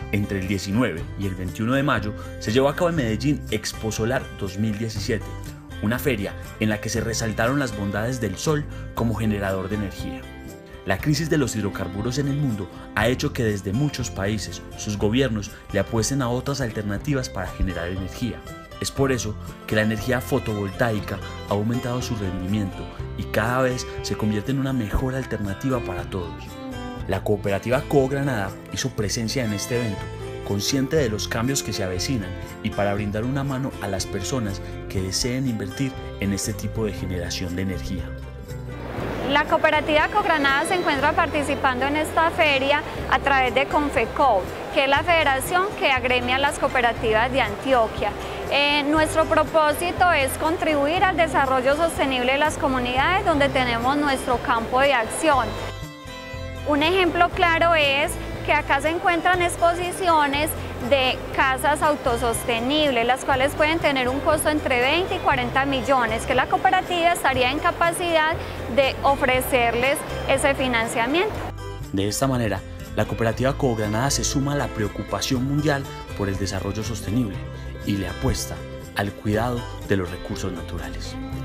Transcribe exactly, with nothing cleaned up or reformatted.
Entre el diecinueve y el veintiuno de mayo se llevó a cabo en Medellín Expo Solar dos mil diecisiete, una feria en la que se resaltaron las bondades del sol como generador de energía. La crisis de los hidrocarburos en el mundo ha hecho que desde muchos países sus gobiernos le apuesten a otras alternativas para generar energía. Es por eso que la energía fotovoltaica ha aumentado su rendimiento y cada vez se convierte en una mejor alternativa para todos. La cooperativa Coho Granada hizo presencia en este evento, consciente de los cambios que se avecinan y para brindar una mano a las personas que deseen invertir en este tipo de generación de energía. La cooperativa Coho Granada se encuentra participando en esta feria a través de Confecoop, que es la federación que agremia a las cooperativas de Antioquia. Eh, nuestro propósito es contribuir al desarrollo sostenible de las comunidades donde tenemos nuestro campo de acción. Un ejemplo claro es que acá se encuentran exposiciones de casas autosostenibles, las cuales pueden tener un costo entre veinte y cuarenta millones, que la cooperativa estaría en capacidad de ofrecerles ese financiamiento. De esta manera, la cooperativa Coho Granada se suma a la preocupación mundial por el desarrollo sostenible y le apuesta al cuidado de los recursos naturales.